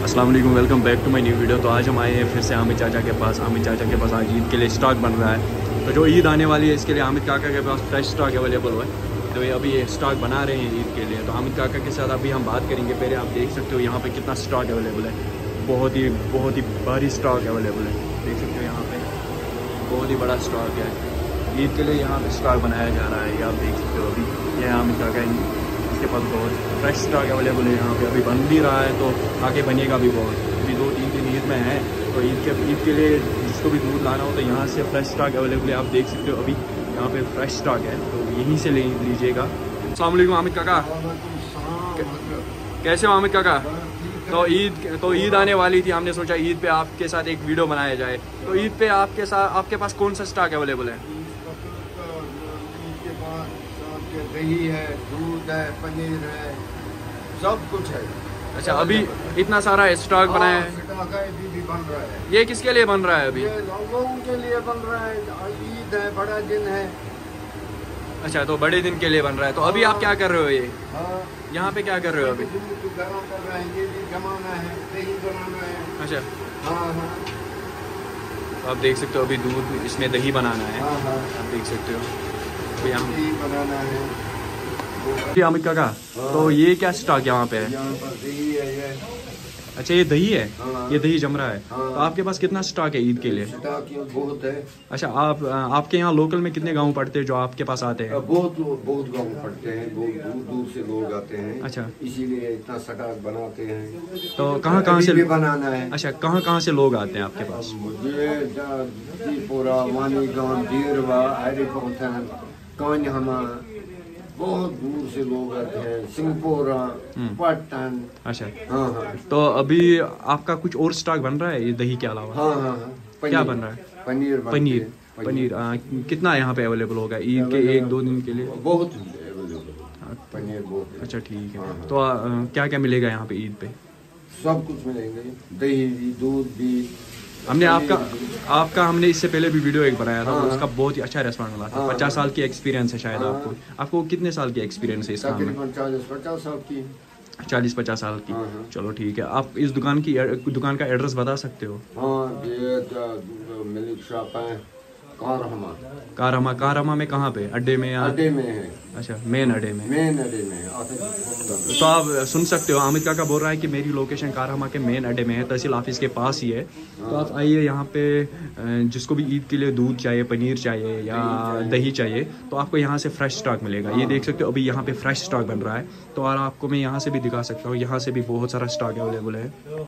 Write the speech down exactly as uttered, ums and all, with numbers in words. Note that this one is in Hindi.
अस्सलाम वालेकुम, welcome back to my new video. तो आज हम आए हैं फिर से आमिर चाचा के पास। आमिर चाचा के पास आज ईद के लिए स्टॉक बन रहा है। तो जो ईद आने वाली है इसके लिए आमिर काका के पास फ्रेश स्टॉक अवेलेबल हुआ है। तो ये अभी ये स्टॉक बना रहे हैं ईद के लिए। तो आमिर काका के साथ अभी हम बात करेंगे। पहले आप देख सकते हो यहाँ पे कितना स्टॉक अवेलेबल है। बहुत ही बहुत ही भारी स्टॉक अवेलेबल है, देख सकते हो यहाँ पे बहुत ही बड़ा स्टॉक है। ईद के लिए यहाँ पे स्टॉक बनाया जा रहा है, ये आप देख सकते हो। अभी ये आमिर काका इसके पास बहुत फ्रेश स्टॉक अवेलेबल है यहाँ पे। अभी बन भी रहा है तो आगे बनेगा भी बहुत। अभी दो तीन दिन ईद में है तो ईद के ईद के लिए जिसको भी दूध लाना हो तो यहाँ से फ्रेश स्टॉक अवेलेबल है। आप देख सकते हो अभी यहाँ पे फ्रेश स्टॉक है तो यहीं से ले लीजिएगा। अस्सलाम वालेकुम आमिर काका, कैसे हो आमिर काका? तो ईद तो ईद आने वाली थी, हमने सोचा ईद पे आपके साथ एक वीडियो बनाया जाए। तो ईद पे आपके साथ आपके पास कौन सा स्टॉक अवेलेबल है? दही है, दूध है, पनीर है, सब कुछ है। अच्छा, अभी इतना सारा स्टॉक बनाया है। भी, भी बन रहा है। ये किसके लिए बन रहा है अभी? ये लोगों के लिए बन रहा है। ईद है, बड़ा दिन है। अच्छा, तो बड़े दिन के लिए बन रहा है। तो अभी आप क्या कर रहे हो? ये हाँ, यहाँ पे क्या कर रहे हो अभी? गरम कर रहे हैं, ये भी जमाना है, दही बनाना है। अच्छा, हाँ हाँ, तो आप देख सकते हो अभी दूध इसमें दही बनाना है। हाँ हाँ, आप देख सकते हो तो यहाँ दही बनाना है। आमिर काका, तो ये क्या स्टॉक यहाँ पे है? यहाँ पर दही है ये। अच्छा, ये दही है। हाँ। ये दही जम रहा है। हाँ। तो आपके पास कितना स्टॉक है ईद के लिए? स्टॉक बहुत है। अच्छा, आप आपके यहाँ लोकल में कितने गाँव पड़ते हैं जो आपके पास आते हैं? बहुत बहुत गाँव पड़ते हैं, बहुत दूर दूर से लोग आते हैं। अच्छा, इसीलिए इतना स्टॉक बनाते हैं। तो कहाँ कहाँ से भी बनाना है? अच्छा, कहाँ कहाँ से लोग आते हैं आपके पास? ये त्रिपुरा, मानीगांव, जीरवा, हरिपोथन, कान्हामा, बहुत दूर से लोग आते हैं। सिंहपोरा, पटन। अच्छा, हाँ हाँ, तो अभी आपका कुछ और स्टॉक बन रहा है ये दही के अलावा? हाँ हाँ हाँ। क्या बन रहा है? पनीर बनते पनीर हैं। पनीर आ, कितना यहाँ पे अवेलेबल होगा ईद के एक दो दिन के लिए? बहुत अवेलेबल पनीर बहुत है। अच्छा, ठीक है। हाँ, हाँ। तो आ, क्या क्या मिलेगा यहाँ पे ईद पे? सब कुछ मिलेंगे, दही भी, दूध भी। हमने आपका आपका हमने इससे पहले भी वीडियो एक बनाया था। हाँ, उसका बहुत ही अच्छा रेस्पॉन्स मिला था। हाँ, पचास साल की एक्सपीरियंस है शायद। हाँ, आपको आपको कितने साल की एक्सपीरियंस है इस काम में? तकरीबन चालीस पचास साल की। चालीस पचास साल की। हाँ, हाँ। चलो ठीक है। आप इस दुकान की दुकान का एड्रेस बता सकते हो? हाँ, ये मिल्क शॉप है कारहमा। कारहमा कारहमा में कहाँ पे? अड्डे में या? अड्डे में है। अच्छा, मेन अड्डे में। मेन अड्डे में है। तो आप सुन सकते हो आमिर काका बोल रहा है कि मेरी लोकेशन कारहमा के मेन अड्डे में है, तहसील ऑफिस के पास ही है। तो आप आइए यहाँ पे, जिसको भी ईद के लिए दूध चाहिए, पनीर चाहिए या दही चाहिए तो आपको यहाँ से फ्रेश स्टॉक मिलेगा। ये देख सकते हो अभी यहाँ पे फ्रेश स्टॉक बन रहा है। तो और आपको मैं यहाँ से भी दिखा सकता हूँ, यहाँ से भी बहुत सारा स्टॉक अवेलेबल है।